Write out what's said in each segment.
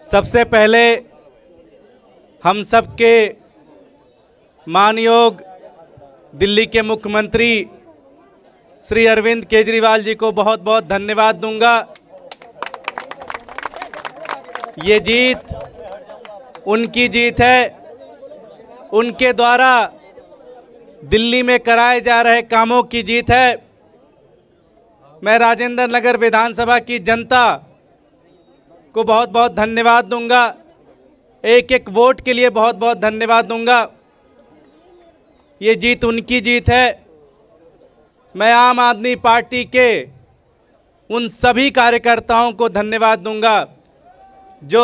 सबसे पहले हम सबके मानयोग दिल्ली के मुख्यमंत्री श्री अरविंद केजरीवाल जी को बहुत बहुत धन्यवाद दूंगा। ये जीत उनकी जीत है, उनके द्वारा दिल्ली में कराए जा रहे कामों की जीत है। मैं राजेंद्र नगर विधानसभा की जनता को बहुत बहुत धन्यवाद दूंगा, एक एक वोट के लिए बहुत बहुत धन्यवाद दूंगा। ये जीत उनकी जीत है। मैं आम आदमी पार्टी के उन सभी कार्यकर्ताओं को धन्यवाद दूंगा जो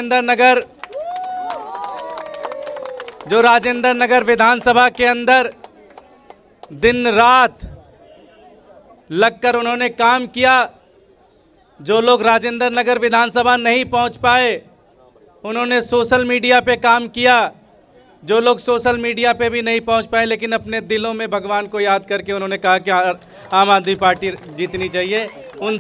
राजेंद्र नगर विधानसभा के अंदर दिन रात लगकर उन्होंने काम किया। जो लोग राजेंद्र नगर विधानसभा नहीं पहुंच पाए उन्होंने सोशल मीडिया पे काम किया। जो लोग सोशल मीडिया पे भी नहीं पहुंच पाए लेकिन अपने दिलों में भगवान को याद करके उन्होंने कहा कि आम आदमी पार्टी जीतनी चाहिए, उन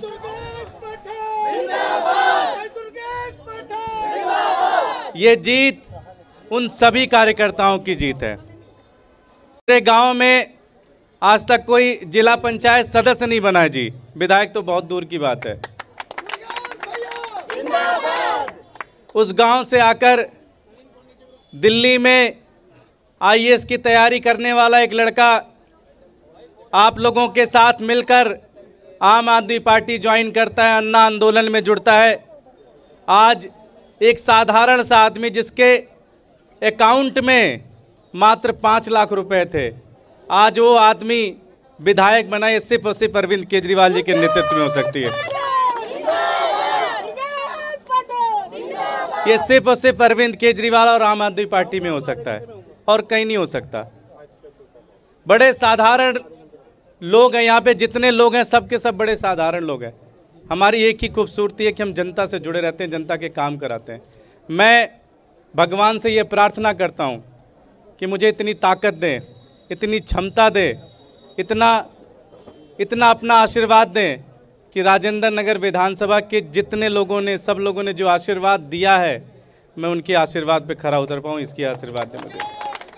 ये जीत उन सभी कार्यकर्ताओं की जीत है। मेरे गांव में आज तक कोई जिला पंचायत सदस्य नहीं बना है जी, विधायक तो बहुत दूर की बात है। उस गांव से आकर दिल्ली में आईएएस की तैयारी करने वाला एक लड़का आप लोगों के साथ मिलकर आम आदमी पार्टी ज्वाइन करता है, अन्ना आंदोलन में जुड़ता है। आज एक साधारण सा आदमी जिसके अकाउंट में मात्र 5 लाख रुपए थे, आज वो आदमी विधायक बना। ये सिर्फ और सिर्फ अरविंद केजरीवाल जी के नेतृत्व में हो सकती है। ये सिर्फ और सिर्फ अरविंद केजरीवाल और आम आदमी पार्टी में हो सकता है और कहीं नहीं हो सकता। बड़े साधारण लोग हैं यहाँ पे, जितने लोग हैं सब के सब बड़े साधारण लोग हैं। हमारी एक ही खूबसूरती है कि हम जनता से जुड़े रहते हैं, जनता के काम कराते हैं। मैं भगवान से ये प्रार्थना करता हूँ कि मुझे इतनी ताकत दें, इतनी क्षमता दें, इतना अपना आशीर्वाद दें कि राजेंद्र नगर विधानसभा के जितने लोगों ने, सब लोगों ने जो आशीर्वाद दिया है, मैं उनके आशीर्वाद पे खरा उतर पाऊँ। इसकी आशीर्वाद दें मुझे।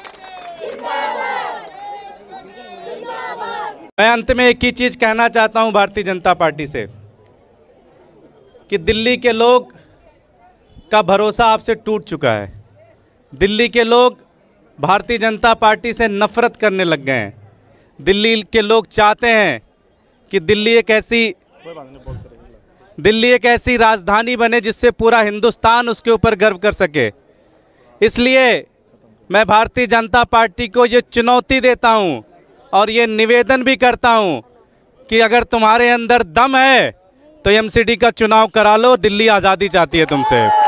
मैं अंत में एक ही चीज कहना चाहता हूं भारतीय जनता पार्टी से कि दिल्ली के लोग का भरोसा आपसे टूट चुका है। दिल्ली के लोग भारतीय जनता पार्टी से नफरत करने लग गए हैं। दिल्ली के लोग चाहते हैं कि दिल्ली एक ऐसी राजधानी बने जिससे पूरा हिंदुस्तान उसके ऊपर गर्व कर सके। इसलिए मैं भारतीय जनता पार्टी को ये चुनौती देता हूं और ये निवेदन भी करता हूं कि अगर तुम्हारे अंदर दम है तो एमसीडी का चुनाव करा लो। दिल्ली आज़ादी चाहती है तुमसे।